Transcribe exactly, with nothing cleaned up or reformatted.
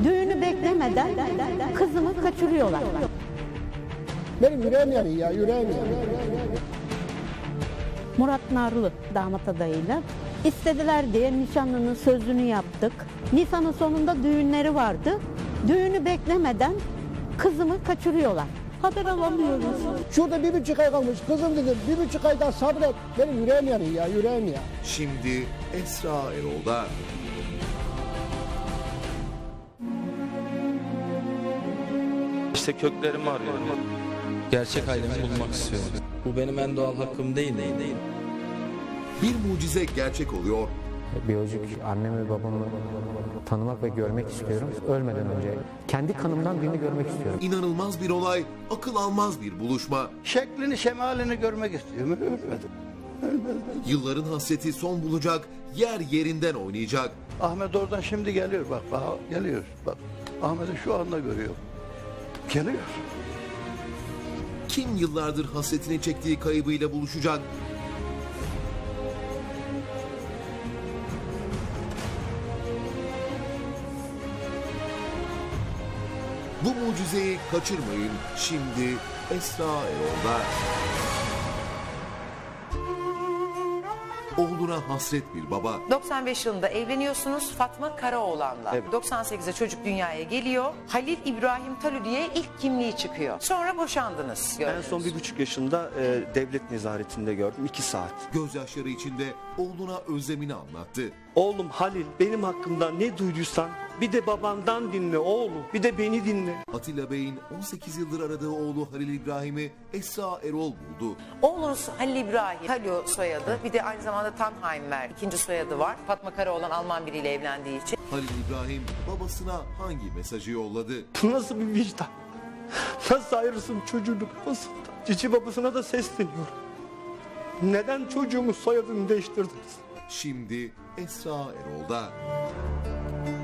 Düğünü beklemeden kızımı kaçırıyorlar. Benim yüreğim yanıyor ya, yüreğim yanıyor. Murat Narlı damat adayıyla istediler diye nişanlının sözünü yaptık. Nisan'ın sonunda düğünleri vardı. Düğünü beklemeden kızımı kaçırıyorlar. Haber alamıyoruz. Şurada bir buçuk ay kalmış. Kızım dedim, bir buçuk ay daha sabret. Benim yüreğim yanıyor ya, yüreğim ya. Şimdi Esra Erol'da. İşte köklerimi arıyorum. Gerçek ailemi bulmak istiyorum. Bu benim en doğal hakkım değil. değil, değil. Bir mucize gerçek oluyor. Biyolojik annemi ve babamı tanımak ve görmek istiyorum. Ölmeden önce kendi kanımdan birini görmek istiyorum. İnanılmaz bir olay, akıl almaz bir buluşma. Şeklini, şemalini görmek istiyorum. Ölmedim. Ölmedim. Yılların hasreti son bulacak, yer yerinden oynayacak. Ahmet oradan şimdi geliyor bak, bak geliyor. Bak Ahmet'i şu anda görüyorum. Geliyor. Kim yıllardır hasretini çektiği kaybıyla buluşacak? Bu mucizeyi kaçırmayın. Şimdi Esra Erol'da. Oğluna hasret bir baba. doksan beş yılında evleniyorsunuz Fatma Karaoğlan'la. Evet. doksan sekizde çocuk dünyaya geliyor. Halil İbrahim Talü diye ilk kimliği çıkıyor. Sonra boşandınız. En son bir buçuk yaşında e, devlet nezaretinde gördüm. iki saat. Gözyaşları içinde oğluna özlemini anlattı. Oğlum Halil, benim hakkımda ne duyduysan bir de babandan dinle oğlum. Bir de beni dinle. Atilla Bey'in on sekiz yıldır aradığı oğlu Halil İbrahim'i Esra Erol buldu. Oğlunuz Halil İbrahim, Talü soyadı. Bir de aynı zamanda Tannheimer ikinci soyadı var. Fatma Karaoğlan Alman biriyle evlendiği için. Halil İbrahim babasına hangi mesajı yolladı? Bu nasıl bir vicdan? Nasıl ayırırsın çocuğunu babasından? Cici babasına da sesleniyorum. Neden çocuğumun soyadını değiştirdiniz? Şimdi Esra Erol'da.